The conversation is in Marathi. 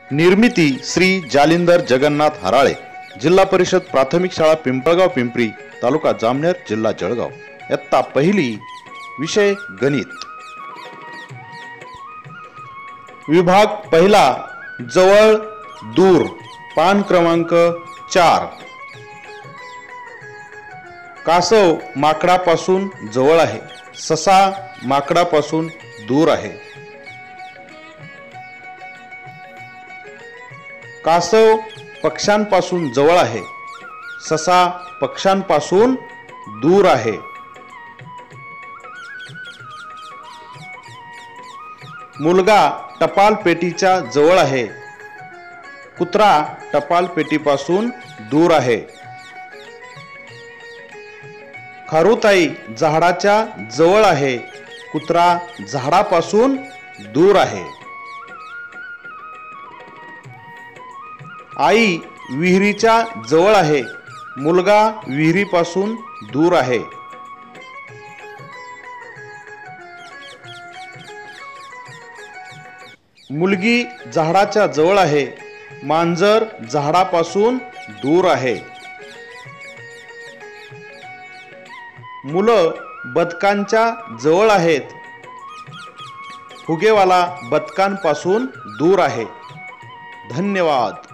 निर्मिती श्री जालिंदर जगन्नाथ हराळे, जिल्हा परिषद प्राथमिक शाळा पिंपळगाव पिंपरी, तालुका जामनेर, जिल्हा जळगाव। इयत्ता पहिली, विषय गणित, विभाग पहिला, जवळ दूर, पान क्रमांक 4। कासव माकडापासून जवळ आहे, ससा माकडापासून दूर आहे। कासव पक्ष्यांपासून जवळ आहे, ससा पक्ष्यांपासून दूर आहे। मुलगा टपाल पेटीच्या जवळ आहे, कुत्रा टपाल पेटीपासून दूर आहे। खारुताई झाडाच्या जवळ आहे, कुत्रा झाडापासून दूर आहे। आई विहिरीच्या जवळ आहे, मुलगा विहिरीपासून दूर आहे। मुलगी झाडाच्या जवळ आहे, मांजर झाडापासून दूर आहे। मुलं बदकांच्या जवळ आहेत, फुगेवाला बदकांपासून दूर आहे। धन्यवाद।